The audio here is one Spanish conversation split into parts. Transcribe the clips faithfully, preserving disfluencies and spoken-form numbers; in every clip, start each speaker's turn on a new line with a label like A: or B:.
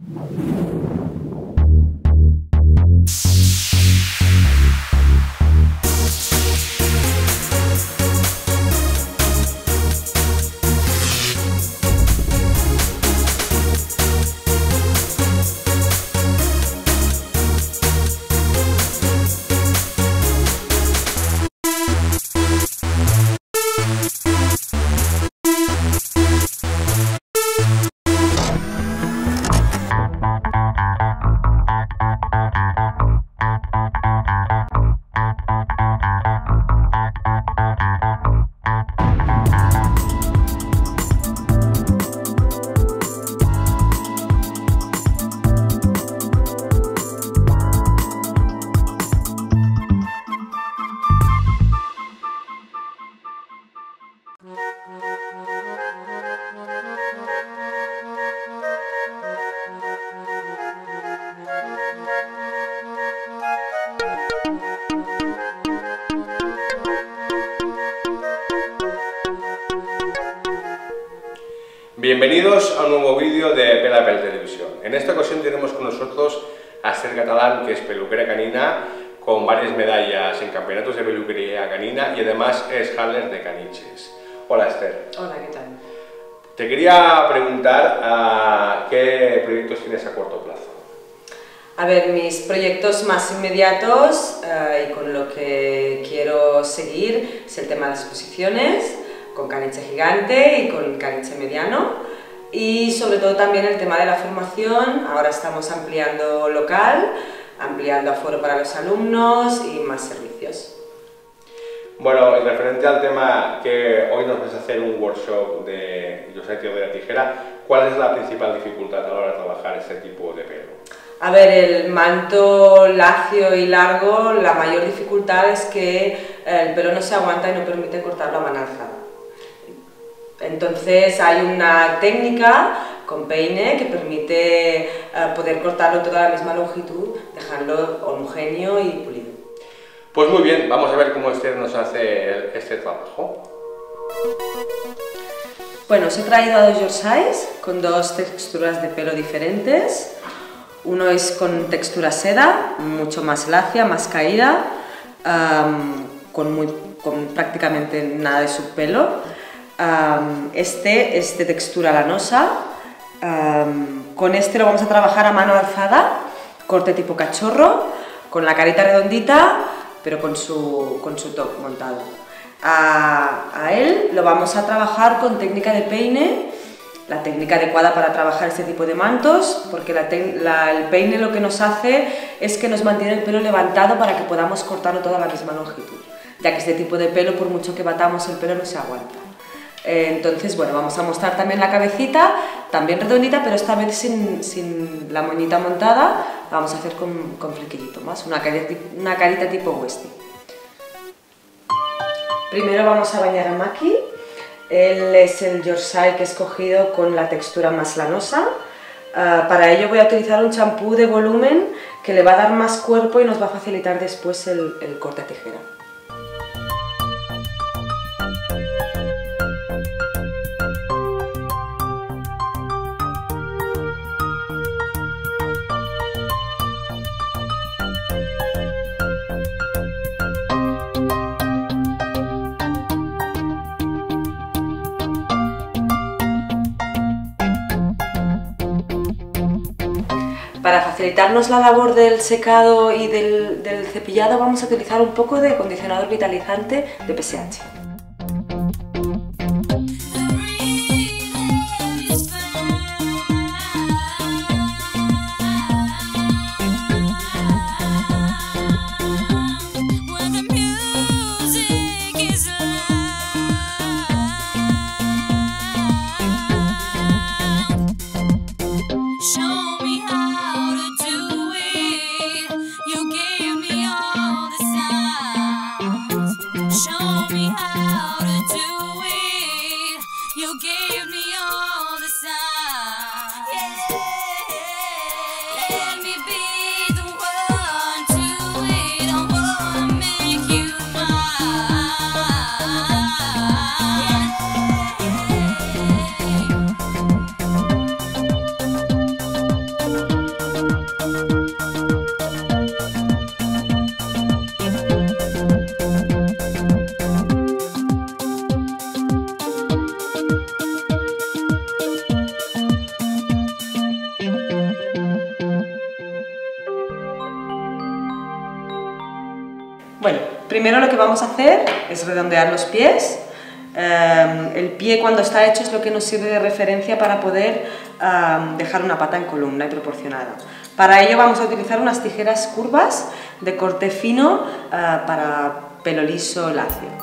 A: Bienvenidos a un nuevo vídeo de Pelo a Pelo Televisión. En esta ocasión tenemos con nosotros a Esther Catalán, que es peluquera canina, con varias medallas en campeonatos de peluquería canina y además es handler de caniches. Hola Esther.
B: Hola, ¿qué tal?
A: Te quería preguntar uh, qué proyectos tienes a corto plazo.
B: A ver, mis proyectos más inmediatos uh, y con lo que quiero seguir es el tema de las exposiciones, con caniche gigante y con caniche mediano, y sobre todo también el tema de la formación. Ahora estamos ampliando local, ampliando aforo para los alumnos y más servicios.
A: Bueno, en referente al tema que hoy nos vas a hacer un workshop de Yorsai de la tijera, ¿cuál es la principal dificultad a la hora de trabajar este tipo de pelo?
B: A ver, el manto lacio y largo, la mayor dificultad es que el pelo no se aguanta y no permite cortarlo a mano alzada. Entonces hay una técnica con peine que permite uh, poder cortarlo toda a la misma longitud, dejarlo homogéneo y pulido.
A: Pues muy bien, vamos a ver cómo Esther nos hace este trabajo.
B: Bueno, os he traído a dos Yorsais con dos texturas de pelo diferentes. Uno es con textura seda, mucho más lacia, más caída, um, con, muy, con prácticamente nada de subpelo. Um, este es de textura lanosa. Um, con este lo vamos a trabajar a mano alzada, corte tipo cachorro, con la carita redondita, pero con su, con su top montado. A, a él lo vamos a trabajar con técnica de peine, la técnica adecuada para trabajar este tipo de mantos, porque la la, el peine lo que nos hace es que nos mantiene el pelo levantado para que podamos cortarlo toda a la misma longitud, ya que este tipo de pelo, por mucho que batamos el pelo, no se aguanta. Entonces, bueno, vamos a mostrar también la cabecita, también redondita, pero esta vez sin, sin la moñita montada, la vamos a hacer con, con flequillito más, una carita, una carita tipo Westie. Primero vamos a bañar a Maki. Él es el Yorsai que he escogido con la textura más lanosa. Uh, para ello voy a utilizar un champú de volumen que le va a dar más cuerpo y nos va a facilitar después el, el corte a tijera. Para facilitarnos la labor del secado y del, del cepillado vamos a utilizar un poco de acondicionador vitalizante de P S H. Bueno, primero lo que vamos a hacer es redondear los pies. Um, el pie cuando está hecho es lo que nos sirve de referencia para poder um, dejar una pata en columna y proporcionada. Para ello vamos a utilizar unas tijeras curvas de corte fino uh, para pelo liso lacio.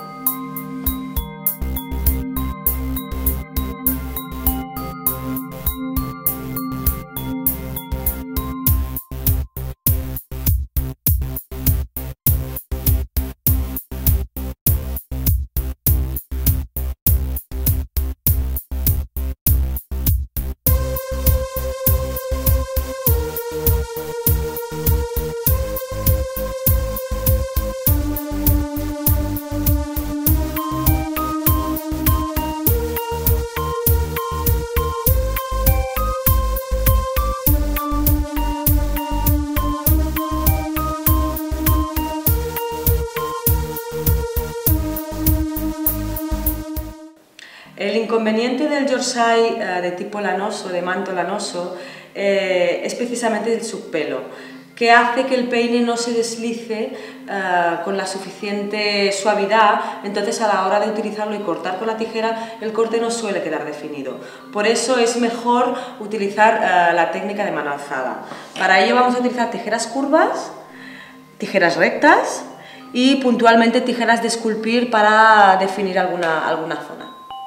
B: El inconveniente del Yorkshire eh, de tipo lanoso, de manto lanoso, eh, es precisamente el subpelo, que hace que el peine no se deslice eh, con la suficiente suavidad. Entonces a la hora de utilizarlo y cortar con la tijera, el corte no suele quedar definido. Por eso es mejor utilizar eh, la técnica de mano alzada. Para ello vamos a utilizar tijeras curvas, tijeras rectas y puntualmente tijeras de esculpir para definir alguna, alguna zona.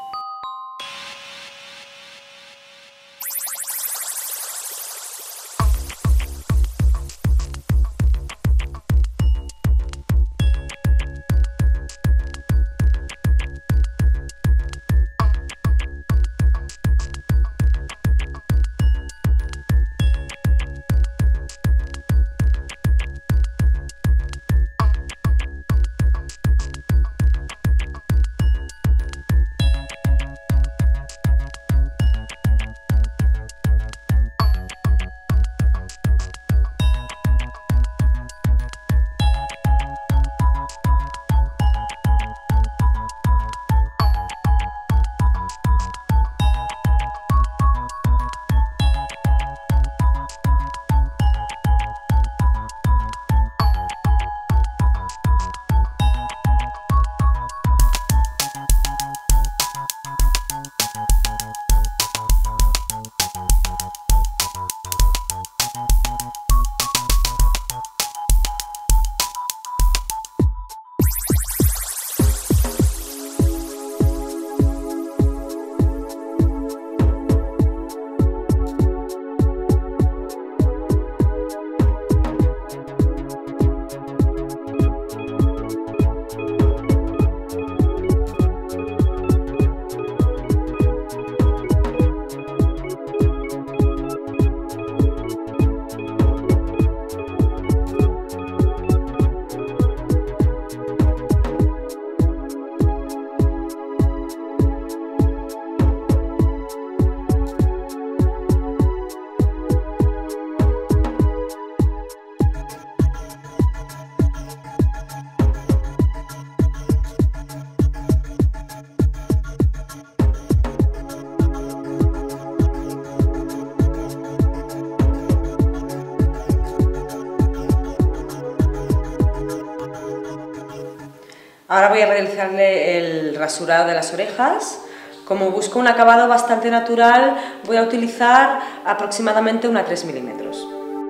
B: Ahora voy a realizarle el rasurado de las orejas. Como busco un acabado bastante natural, voy a utilizar aproximadamente una tres milímetros.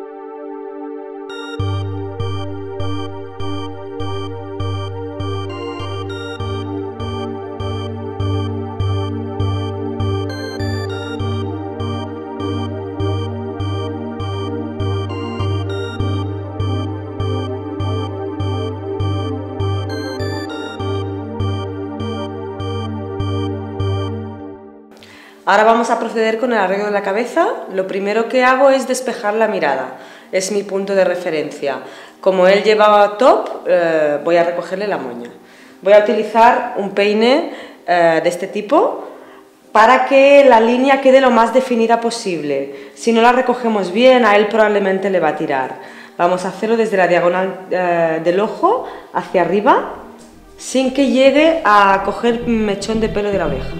B: Ahora vamos a proceder con el arreglo de la cabeza. Lo primero que hago es despejar la mirada, es mi punto de referencia. Como él llevaba top, eh, voy a recogerle la moña. Voy a utilizar un peine eh, de este tipo para que la línea quede lo más definida posible. Si no la recogemos bien, a él probablemente le va a tirar. Vamos a hacerlo desde la diagonal eh, del ojo hacia arriba, sin que llegue a coger mechón de pelo de la oreja.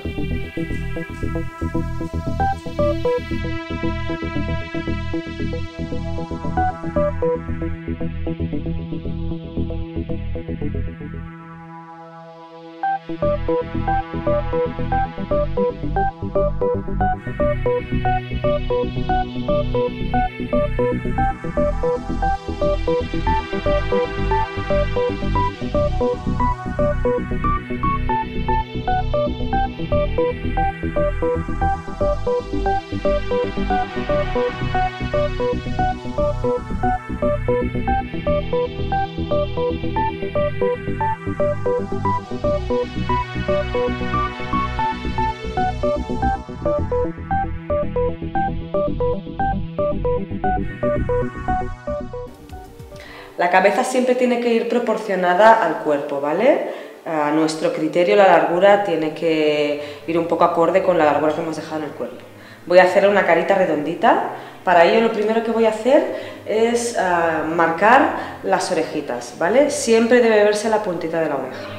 B: La cabeza siempre tiene que ir proporcionada al cuerpo, ¿vale? A nuestro criterio la largura tiene que ir un poco acorde con la largura que hemos dejado en el cuerpo. Voy a hacer una carita redondita. Para ello lo primero que voy a hacer es uh, marcar las orejitas, ¿vale? Siempre debe verse la puntita de la oreja.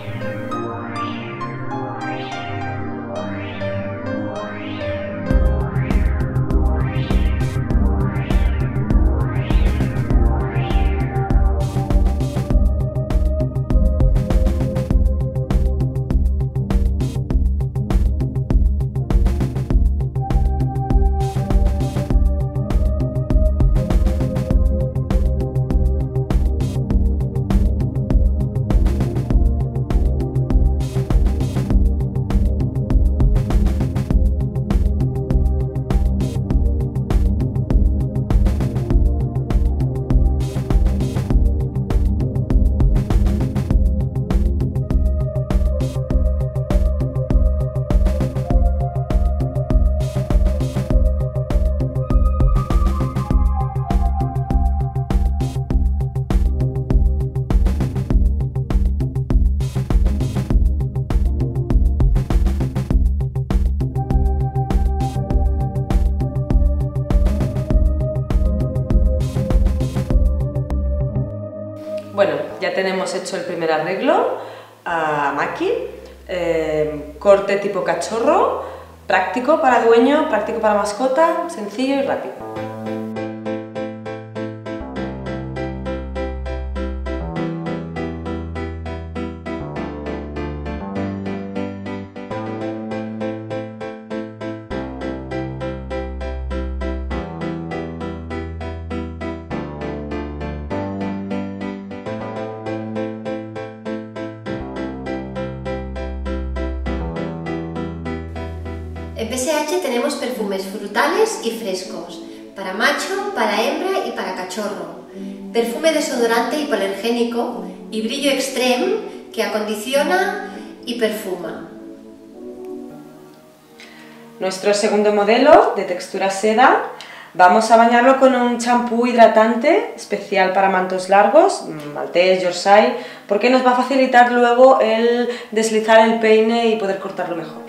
B: Bueno, ya tenemos hecho el primer arreglo a Maki, eh, corte tipo cachorro, práctico para dueño, práctico para mascota, sencillo y rápido.
C: En P S H tenemos perfumes frutales y frescos, para macho, para hembra y para cachorro, perfume desodorante hipoalergénico y brillo extreme que acondiciona y perfuma.
B: Nuestro segundo modelo de textura seda, vamos a bañarlo con un champú hidratante especial para mantos largos, maltés, yorkshire, porque nos va a facilitar luego el deslizar el peine y poder cortarlo mejor.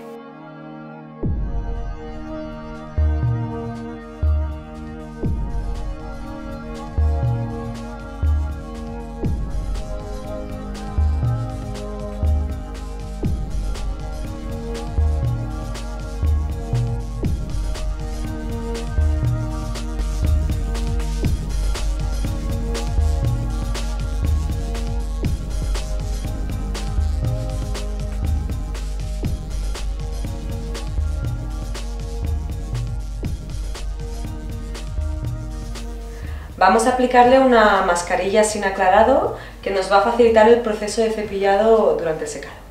B: Vamos a aplicarle una mascarilla sin aclarado que nos va a facilitar el proceso de cepillado durante el secado.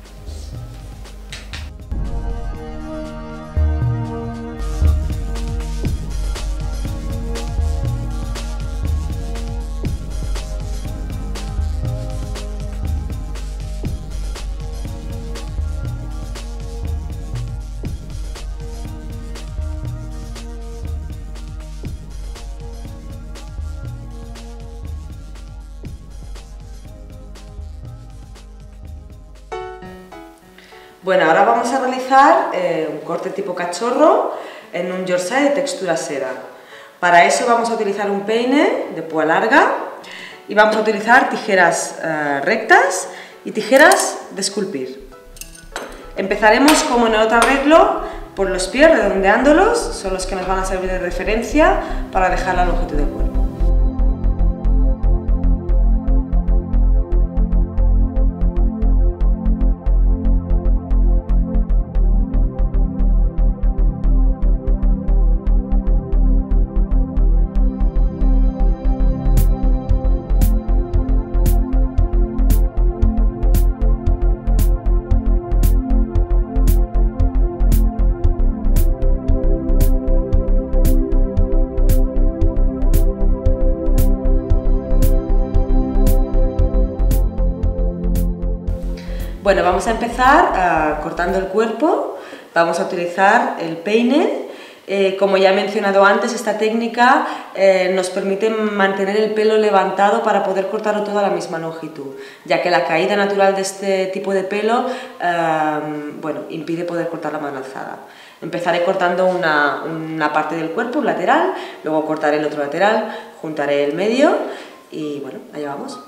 B: Bueno, ahora vamos a realizar eh, un corte tipo cachorro en un yorkshire de textura seda. Para eso vamos a utilizar un peine de púa larga y vamos a utilizar tijeras eh, rectas y tijeras de esculpir. Empezaremos como en el otro arreglo por los pies, redondeándolos, son los que nos van a servir de referencia para dejar la longitud del cuerpo. Bueno, vamos a empezar uh, cortando el cuerpo. Vamos a utilizar el peine. Eh, como ya he mencionado antes, esta técnica eh, nos permite mantener el pelo levantado para poder cortarlo todo a la misma longitud, ya que la caída natural de este tipo de pelo eh, bueno, impide poder cortar la mano alzada. Empezaré cortando una, una parte del cuerpo, un lateral, luego cortaré el otro lateral, juntaré el medio y bueno, allá vamos.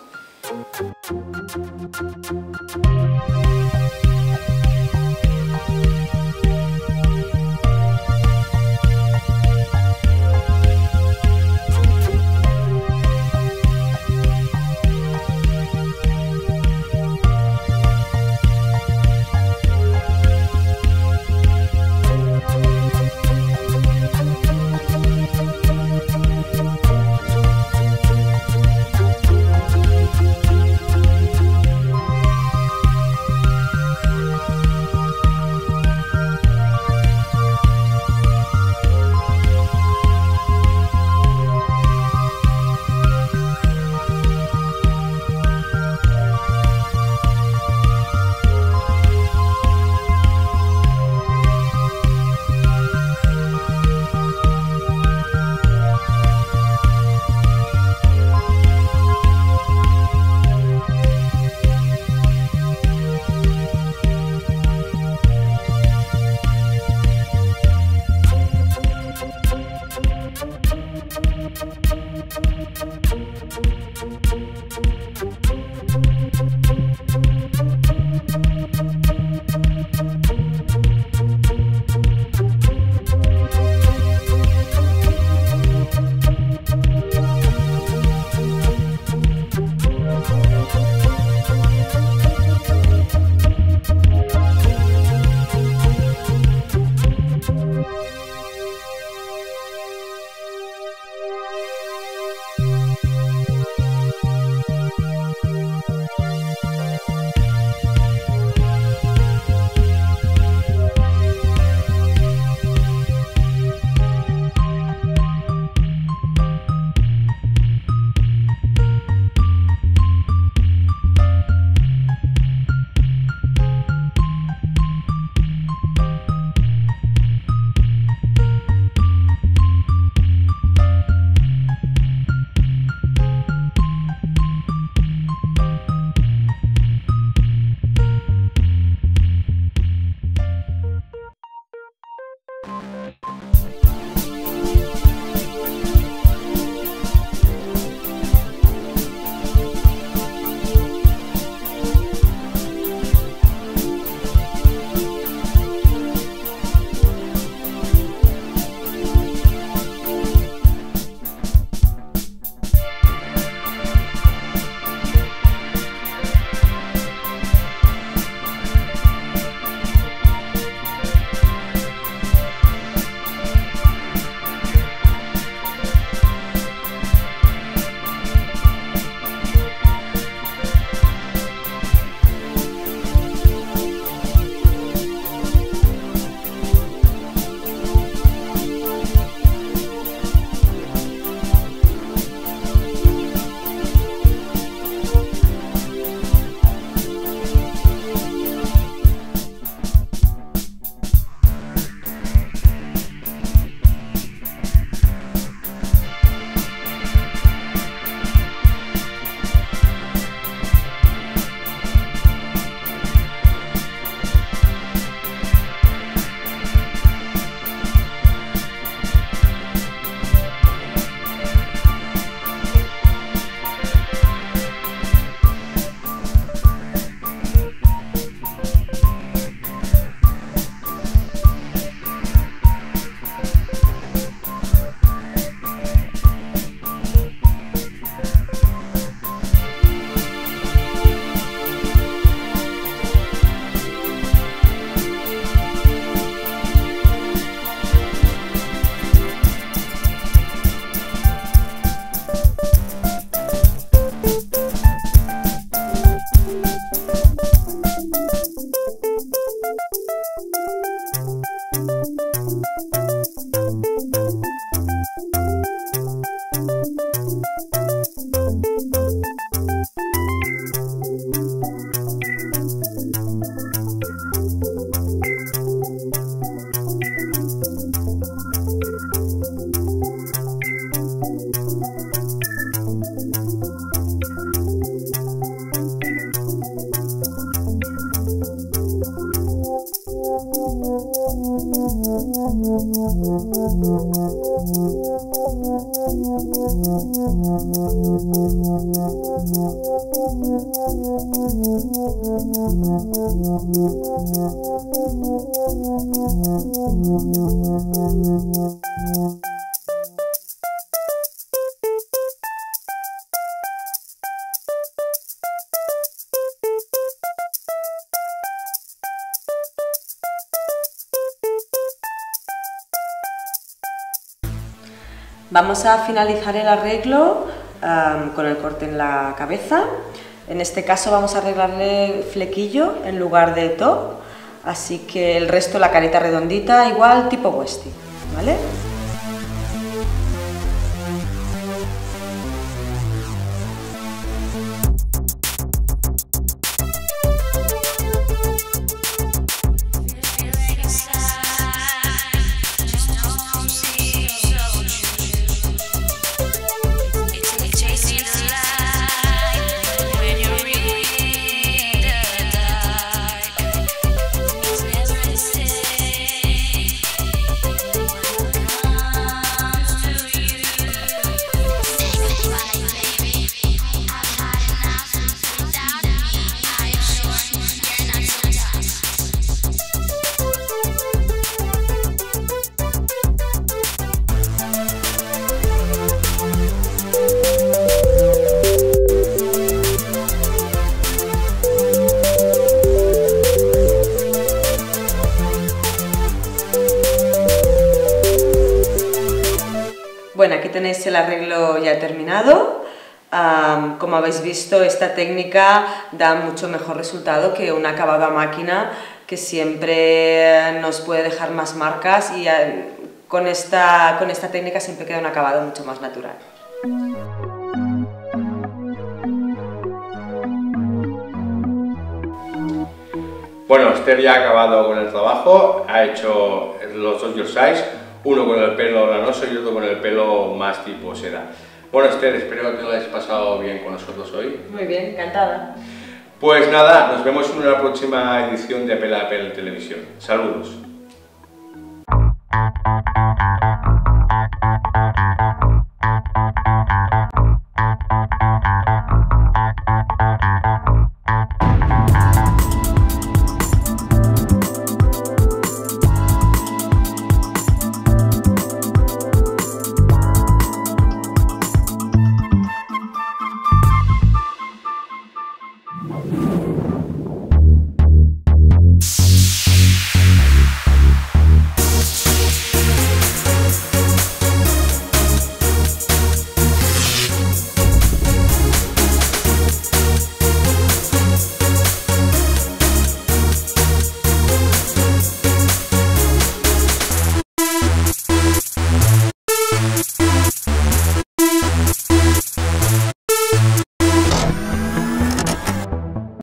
B: Vamos a finalizar el arreglo um, con el corte en la cabeza. En este caso vamos a arreglarle flequillo en lugar de top, así que el resto, la careta redondita, igual tipo Westie, ¿vale? Bueno, aquí tenéis el arreglo ya terminado. Um, como habéis visto, esta técnica da mucho mejor resultado que un acabado a máquina, que siempre nos puede dejar más marcas, y uh, con, esta, con esta técnica siempre queda un acabado mucho más natural.
A: Bueno, Esther ya ha acabado con el trabajo, ha hecho los dos your size, uno con el pelo lanoso y otro con el pelo más tipo seda. Bueno, Esther, espero que te lo hayas pasado bien con nosotros hoy.
B: Muy bien, encantada.
A: Pues nada, nos vemos en una próxima edición de Pela a Pela Televisión. Saludos.